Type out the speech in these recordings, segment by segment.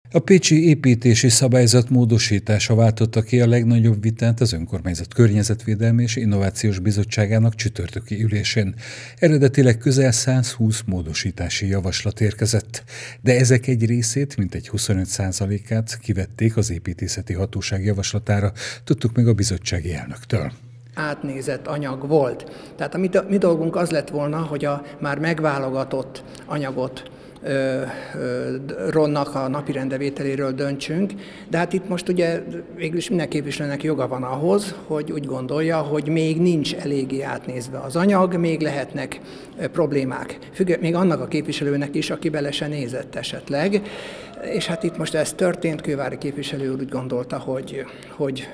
A pécsi építési szabályzat módosítása váltotta ki a legnagyobb vitát az önkormányzat környezetvédelmi és innovációs bizottságának csütörtöki ülésén. Eredetileg közel 120 módosítási javaslat érkezett, de ezek egy részét, mintegy 25%-át kivették az építészeti hatóság javaslatára, tudtuk meg a bizottsági elnöktől. Átnézett anyag volt. Tehát a mi dolgunk az lett volna, hogy a már megválogatott anyagot Ronnak a napi rendevételéről döntsünk, de hát itt most ugye végülis minden képviselőnek joga van ahhoz, hogy úgy gondolja, hogy még nincs eléggé átnézve az anyag, még lehetnek problémák. Még annak a képviselőnek is, aki bele se nézett esetleg. És hát itt most ez történt, Kővári képviselő úr úgy gondolta, hogy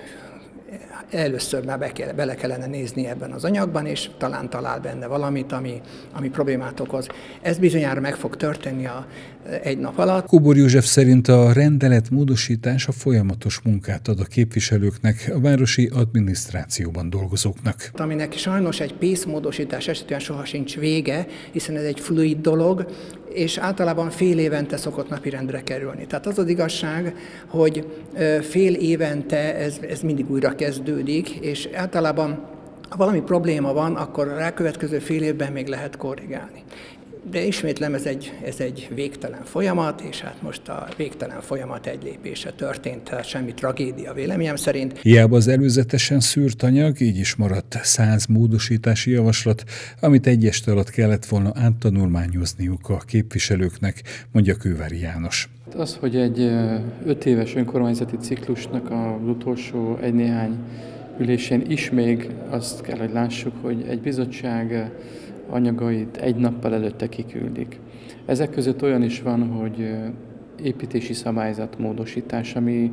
először már bele kellene nézni ebben az anyagban, és talán talál benne valamit, ami problémát okoz. Ez bizonyára meg fog történni egy nap alatt. Kubor József szerint a rendelet módosítása folyamatos munkát ad a képviselőknek, a városi adminisztrációban dolgozóknak. Aminek sajnos egy PÉSZ módosítás esetében soha sincs vége, hiszen ez egy fluid dolog, és általában fél évente szokott napirendre kerülni. Tehát az az igazság, hogy fél évente ez mindig újra kezdődik, és általában ha valami probléma van, akkor a rákövetkező fél évben még lehet korrigálni. De ismétlem, ez egy végtelen folyamat, és hát most a végtelen folyamat egy lépése történt, tehát semmi tragédia véleményem szerint. Hiába az előzetesen szűrt anyag, így is maradt 100 módosítási javaslat, amit egy este alatt kellett volna áttanulmányozniuk a képviselőknek, mondja Kővári János. Az, hogy egy 5 éves önkormányzati ciklusnak az utolsó egy-néhány ülésén is még azt kell, hogy lássuk, hogy egy bizottság anyagait egy nappal előtte kiküldik. Ezek között olyan is van, hogy építési szabályzat módosítás, ami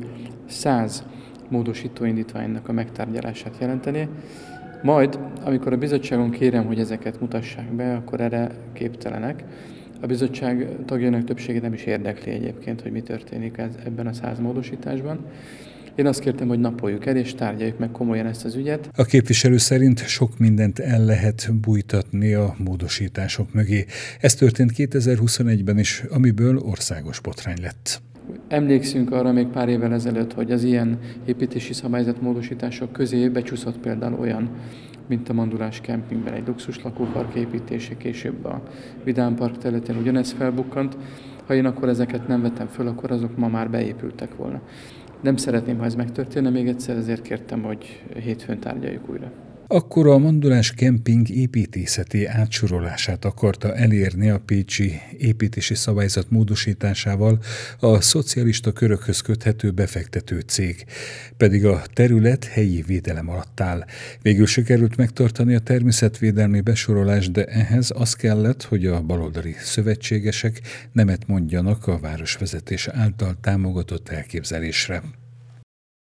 100 módosító indítványnak a megtárgyalását jelenteni. Majd, amikor a bizottságon kérem, hogy ezeket mutassák be, akkor erre képtelenek. A bizottság tagjainak többségét nem is érdekli egyébként, hogy mi történik ebben a 100 módosításban. Én azt kértem, hogy napoljuk el, és tárgyaljuk meg komolyan ezt az ügyet. A képviselő szerint sok mindent el lehet bújtatni a módosítások mögé. Ez történt 2021-ben is, amiből országos botrány lett. Emlékszünk arra még pár évvel ezelőtt, hogy az ilyen építési szabályzat módosítások közé becsúszott például olyan, mint a Mandulás kempingben egy luxus lakópark építése, később a Vidám Park területén ugyanez felbukkant. Ha én akkor ezeket nem vettem föl, akkor azok ma már beépültek volna. Nem szeretném, ha ez megtörténne még egyszer, ezért kértem, hogy hétfőn tárgyaljuk újra. Akkor a Mandulás kemping építészeti átsorolását akarta elérni a pécsi építési szabályzat módosításával a szocialista körökhöz köthető befektető cég, pedig a terület helyi védelem alatt áll. Végül sikerült megtartani a természetvédelmi besorolást, de ehhez az kellett, hogy a baloldali szövetségesek nemet mondjanak a városvezetés által támogatott elképzelésre.